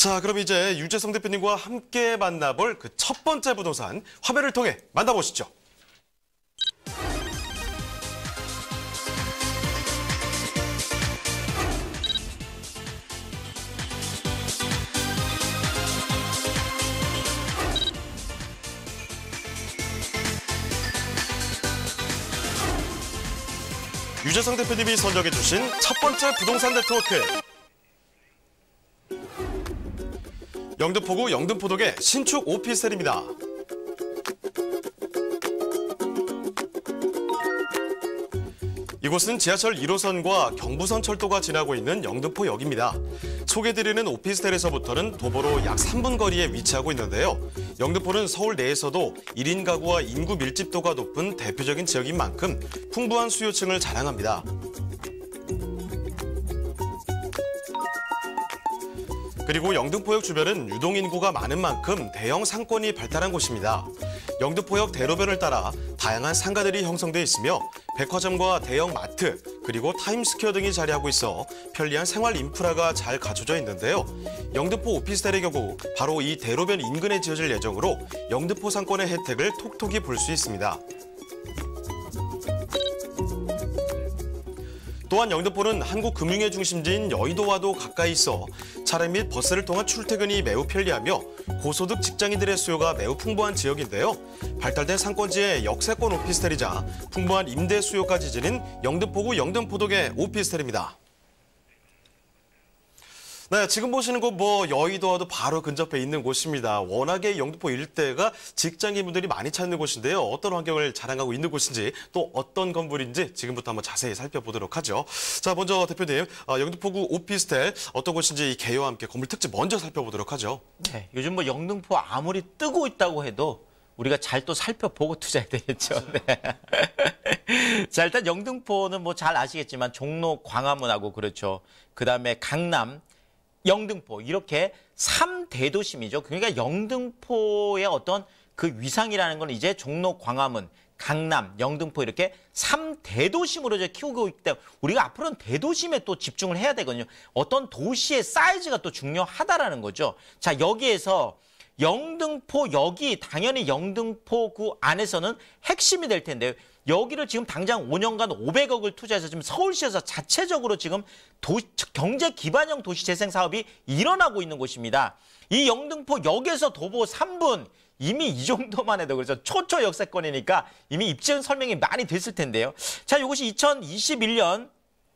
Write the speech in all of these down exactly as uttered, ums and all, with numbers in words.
자, 그럼 이제 유재성 대표님과 함께 만나볼 그 첫 번째 부동산 화면을 통해 만나보시죠. 유재성 대표님이 선정해 주신 첫 번째 부동산 네트워크. 영등포구 영등포동의 신축 오피스텔입니다. 이곳은 지하철 일 호선과 경부선 철도가 지나고 있는 영등포역입니다. 소개드리는 오피스텔에서부터는 도보로 약 삼 분 거리에 위치하고 있는데요. 영등포는 서울 내에서도 일 인 가구와 인구 밀집도가 높은 대표적인 지역인 만큼 풍부한 수요층을 자랑합니다. 그리고 영등포역 주변은 유동인구가 많은 만큼 대형 상권이 발달한 곳입니다. 영등포역 대로변을 따라 다양한 상가들이 형성돼 있으며 백화점과 대형 마트, 그리고 타임스퀘어 등이 자리하고 있어 편리한 생활 인프라가 잘 갖춰져 있는데요. 영등포 오피스텔의 경우 바로 이 대로변 인근에 지어질 예정으로 영등포 상권의 혜택을 톡톡히 볼 수 있습니다. 또한 영등포는 한국 금융의 중심지인 여의도와도 가까이 있어 차량 및 버스를 통한 출퇴근이 매우 편리하며 고소득 직장인들의 수요가 매우 풍부한 지역인데요. 발달된 상권지의 역세권 오피스텔이자 풍부한 임대 수요까지 지닌 영등포구 영등포동의 오피스텔입니다. 네, 지금 보시는 곳 뭐 여의도와도 바로 근접해 있는 곳입니다. 워낙에 영등포 일대가 직장인분들이 많이 찾는 곳인데요. 어떤 환경을 자랑하고 있는 곳인지 또 어떤 건물인지 지금부터 한번 자세히 살펴보도록 하죠. 자, 먼저 대표님, 어, 영등포구 오피스텔 어떤 곳인지 이 개요와 함께 건물 특징 먼저 살펴보도록 하죠. 네, 요즘 뭐 영등포 아무리 뜨고 있다고 해도 우리가 잘 또 살펴보고 투자해야 되겠죠. 네. 자, 일단 영등포는 뭐 잘 아시겠지만 종로, 광화문하고 그렇죠. 그다음에 강남, 영등포 이렇게 삼 대도심이죠. 그러니까 영등포의 어떤 그 위상이라는 건 이제 종로, 광화문, 강남, 영등포 이렇게 삼 대도심으로 이제 키우고 있기 때문에 우리가 앞으로는 대도심에 또 집중을 해야 되거든요. 어떤 도시의 사이즈가 또 중요하다라는 거죠. 자, 여기에서 영등포역이 당연히 영등포구 안에서는 핵심이 될 텐데요. 여기를 지금 당장 오 년간 오백억을 투자해서 지금 서울시에서 자체적으로 지금 도, 경제 기반형 도시 재생 사업이 일어나고 있는 곳입니다. 이 영등포역에서 도보 삼 분, 이미 이 정도만 해도 그렇죠. 초초 역세권이니까 이미 입지은 설명이 많이 됐을 텐데요. 자, 이것이 이천이십일 년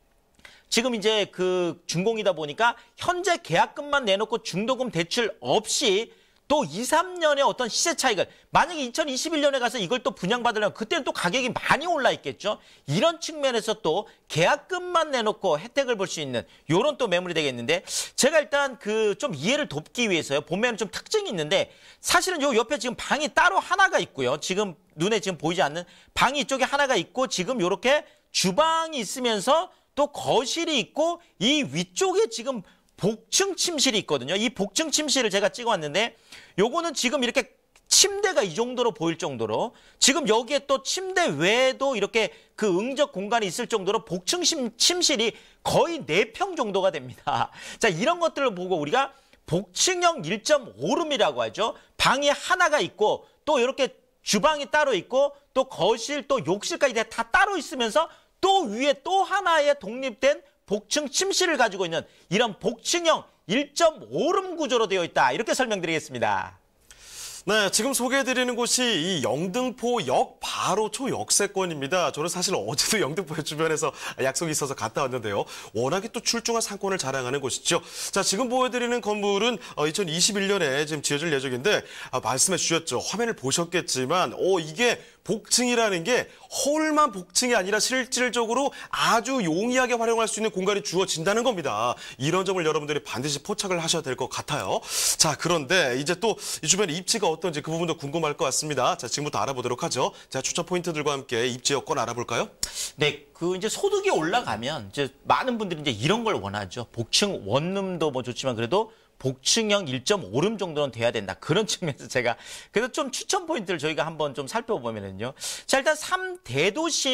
지금 이제 그 준공이다 보니까 현재 계약금만 내놓고 중도금 대출 없이 또 이, 삼 년의 어떤 시세 차익을 만약에 이천이십일 년에 가서 이걸 또 분양받으려면 그때는 또 가격이 많이 올라 있겠죠. 이런 측면에서 또 계약금만 내놓고 혜택을 볼 수 있는 이런 또 매물이 되겠는데 제가 일단 그 좀 이해를 돕기 위해서요. 보면 좀 특징이 있는데 사실은 요 옆에 지금 방이 따로 하나가 있고요. 지금 눈에 지금 보이지 않는 방이 이쪽에 하나가 있고 지금 요렇게 주방이 있으면서 또 거실이 있고 이 위쪽에 지금 복층 침실이 있거든요. 이 복층 침실을 제가 찍어왔는데 요거는 지금 이렇게 침대가 이 정도로 보일 정도로 지금 여기에 또 침대 외에도 이렇게 그 응적 공간이 있을 정도로 복층 침실이 거의 네 평 정도가 됩니다. 자, 이런 것들을 보고 우리가 복층형 일 점 오 룸이라고 하죠. 방이 하나가 있고 또 이렇게 주방이 따로 있고 또 거실 또 욕실까지 다 따로 있으면서 또 위에 또 하나의 독립된 복층 침실을 가지고 있는 이런 복층형 일 점 오 룸 구조로 되어 있다. 이렇게 설명드리겠습니다. 네, 지금 소개해드리는 곳이 이 영등포역 바로 초역세권입니다. 저는 사실 어제도 영등포역 주변에서 약속이 있어서 갔다 왔는데요. 워낙에 또 출중한 상권을 자랑하는 곳이죠. 자, 지금 보여드리는 건물은 이천이십일 년에 지금 지어질 예정인데 아, 말씀해 주셨죠. 화면을 보셨겠지만 어, 이게 복층이라는 게 홀만 복층이 아니라 실질적으로 아주 용이하게 활용할 수 있는 공간이 주어진다는 겁니다. 이런 점을 여러분들이 반드시 포착을 하셔야 될 것 같아요. 자, 그런데 이제 또 이 주변에 입지가 어떤지 그 부분도 궁금할 것 같습니다. 자, 지금부터 알아보도록 하죠. 자, 추천 포인트들과 함께 입지 여건 알아볼까요? 네, 그 이제 소득이 올라가면 이제 많은 분들이 이제 이런 걸 원하죠. 복층 원룸도 뭐 좋지만 그래도 복층형 일 점 오 룸 정도는 돼야 된다. 그런 측면에서 제가 그래서 좀 추천 포인트를 저희가 한번 좀 살펴보면은요. 자, 일단 삼 대도심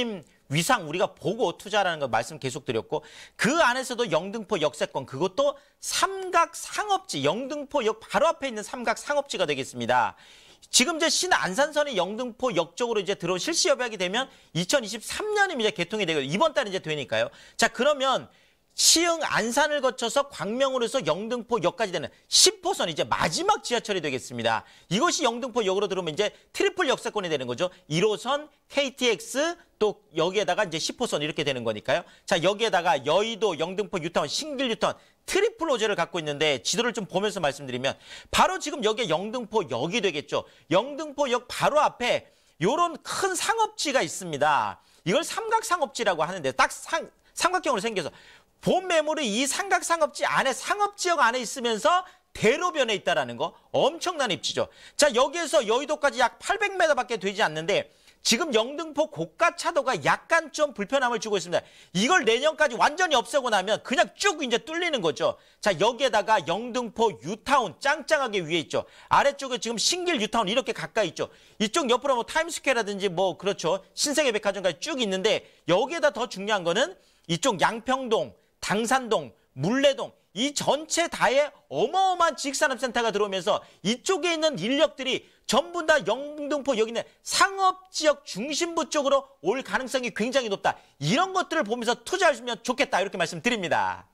위상 우리가 보고 투자라는 거 말씀 계속 드렸고 그 안에서도 영등포 역세권 그것도 삼각 상업지 영등포역 바로 앞에 있는 삼각 상업지가 되겠습니다. 지금 이제 신안산선이 영등포 역 쪽으로 이제 들어온 실시 협약이 되면 이천이십삼 년이면 이제 개통이 되고 이번 달에 이제 되니까요. 자 그러면 시흥 안산을 거쳐서 광명으로서 영등포역까지 되는 십 호선 이제 마지막 지하철이 되겠습니다. 이것이 영등포역으로 들어오면 이제 트리플 역세권이 되는 거죠. 일 호선, 케이티엑스 또 여기에다가 이제 십 호선 이렇게 되는 거니까요. 자 여기에다가 여의도, 영등포, 유타운, 신길 유타운 트리플 호재를 갖고 있는데 지도를 좀 보면서 말씀드리면 바로 지금 여기에 영등포역이 되겠죠. 영등포역 바로 앞에 요런 큰 상업지가 있습니다. 이걸 삼각상업지라고 하는데 딱 상, 삼각형으로 생겨서 본 매물이 이 삼각상업지 안에 상업지역 안에 있으면서 대로변에 있다라는 거 엄청난 입지죠. 자 여기에서 여의도까지 약 팔백 미터밖에 되지 않는데 지금 영등포 고가차도가 약간 좀 불편함을 주고 있습니다. 이걸 내년까지 완전히 없애고 나면 그냥 쭉 이제 뚫리는 거죠. 자 여기에다가 영등포 유타운 짱짱하게 위에 있죠. 아래쪽에 지금 신길 유타운 이렇게 가까이 있죠. 이쪽 옆으로 뭐 타임스퀘어라든지 뭐 그렇죠. 신세계백화점까지 쭉 있는데 여기에다 더 중요한 거는 이쪽 양평동 당산동, 물레동 이 전체 다에 어마어마한 지식산업센터가 들어오면서 이쪽에 있는 인력들이 전부 다 영등포 여기 있는 상업지역 중심부 쪽으로 올 가능성이 굉장히 높다. 이런 것들을 보면서 투자하시면 좋겠다 이렇게 말씀드립니다.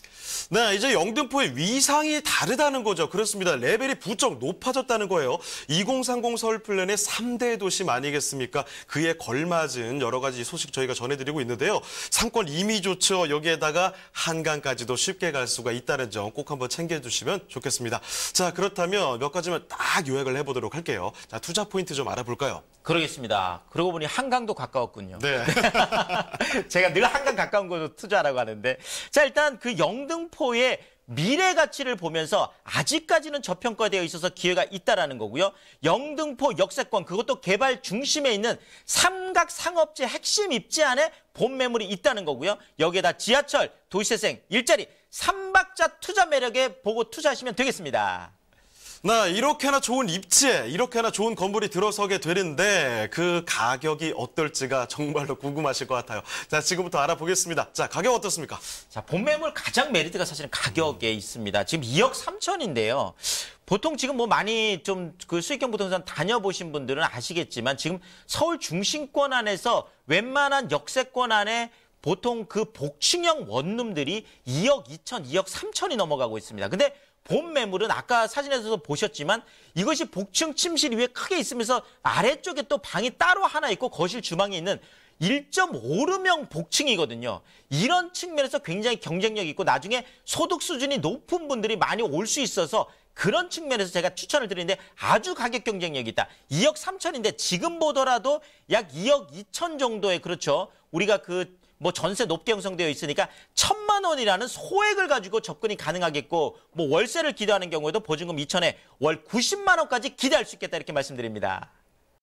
네, 이제 영등포의 위상이 다르다는 거죠. 그렇습니다. 레벨이 부쩍 높아졌다는 거예요. 이공삼공 서울 플랜의 삼 대 도심 아니겠습니까? 그에 걸맞은 여러 가지 소식 저희가 전해드리고 있는데요. 상권 이미 좋죠. 여기에다가 한강까지도 쉽게 갈 수가 있다는 점 꼭 한번 챙겨주시면 좋겠습니다. 자, 그렇다면 몇 가지만 딱 요약을 해보도록 할게요. 자, 투자 포인트 좀 알아볼까요? 그러겠습니다. 그러고 보니 한강도 가까웠군요. 네. 제가 늘 한강 가까운 곳으로 투자하라고 하는데 자 일단 그 영등포의 미래 가치를 보면서 아직까지는 저평가되어 있어서 기회가 있다라는 거고요. 영등포 역세권 그것도 개발 중심에 있는 삼각 상업지 핵심 입지 안에 본 매물이 있다는 거고요. 여기에다 지하철, 도시재생, 일자리, 삼박자 투자 매력에 보고 투자하시면 되겠습니다. 나 이렇게나 좋은 입지에 이렇게나 좋은 건물이 들어서게 되는데 그 가격이 어떨지가 정말로 궁금하실 것 같아요. 자, 지금부터 알아보겠습니다. 자, 가격 어떻습니까? 자, 본 매물 가장 메리트가 사실은 가격에 있습니다. 지금 이억 삼천인데요. 보통 지금 뭐 많이 좀 그 수익형 부동산 다녀보신 분들은 아시겠지만 지금 서울 중심권 안에서 웬만한 역세권 안에 보통 그 복층형 원룸들이 이억 이천, 이억 삼천이 넘어가고 있습니다. 근데 본 매물은 아까 사진에서도 보셨지만 이것이 복층 침실 위에 크게 있으면서 아래쪽에 또 방이 따로 하나 있고 거실 주방이 있는 일 점 오 룸형 복층이거든요. 이런 측면에서 굉장히 경쟁력이 있고 나중에 소득 수준이 높은 분들이 많이 올 수 있어서 그런 측면에서 제가 추천을 드리는데 아주 가격 경쟁력이 있다. 이억 삼천인데 지금 보더라도 약 이억 이천 정도의 그렇죠. 우리가 그 뭐 전세 높게 형성되어 있으니까 천만 원이라는 소액을 가지고 접근이 가능하겠고 뭐 월세를 기대하는 경우에도 보증금 이천에 월 구십만 원까지 기대할 수 있겠다 이렇게 말씀드립니다.